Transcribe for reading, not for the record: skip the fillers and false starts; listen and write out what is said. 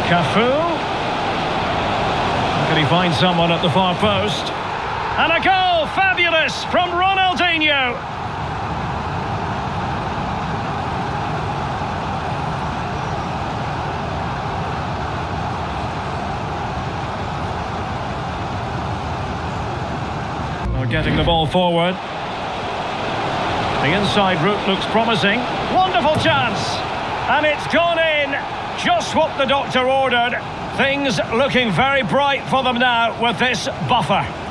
Cafu. Can he find someone at the far post? And a goal! Fabulous from Ronaldinho. Well, getting the ball forward. The inside route looks promising. Wonderful chance. And it's gone in. Just what the doctor ordered. Things looking very bright for them now with this buffer.